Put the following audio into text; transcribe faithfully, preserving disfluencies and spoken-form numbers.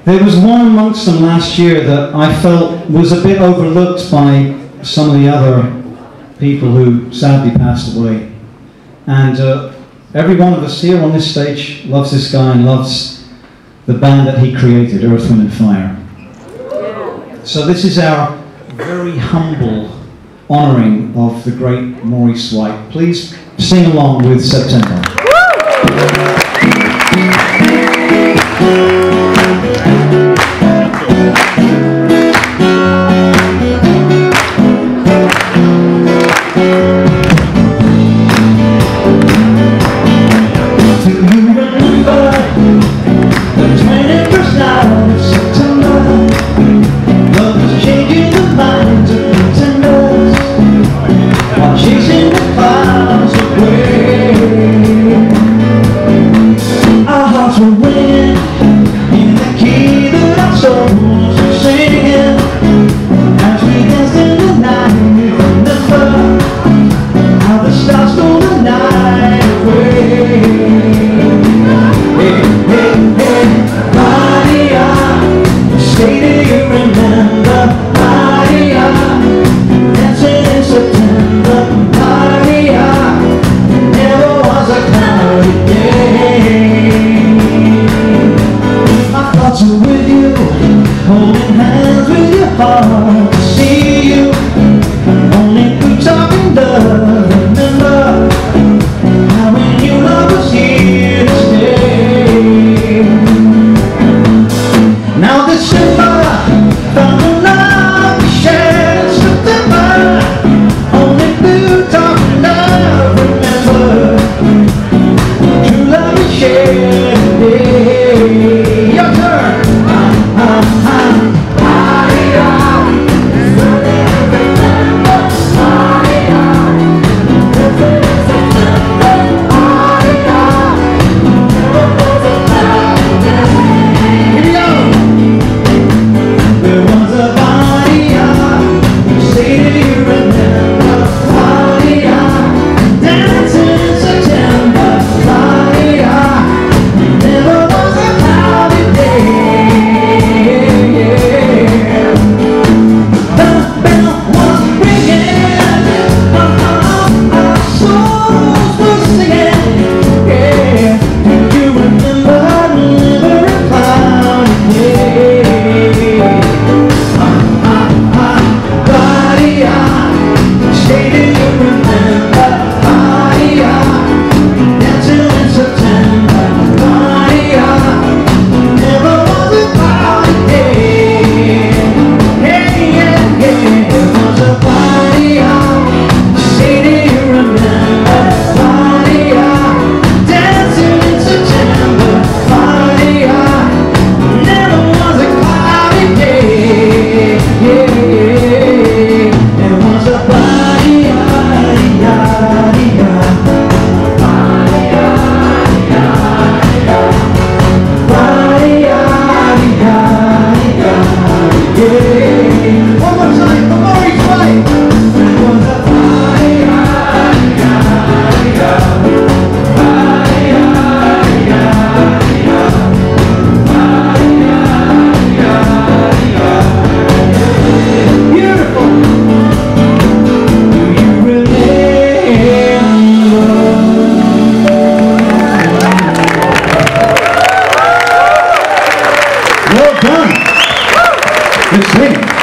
There was one amongst them last year that I felt was a bit overlooked by some of the other people who sadly passed away. And uh, every one of us here on this stage loves this guy and loves the band that he created, Earth, Wind and Fire. So this is our very humble honouring of the great Maurice White. Please sing along with September. Well done. Good singing.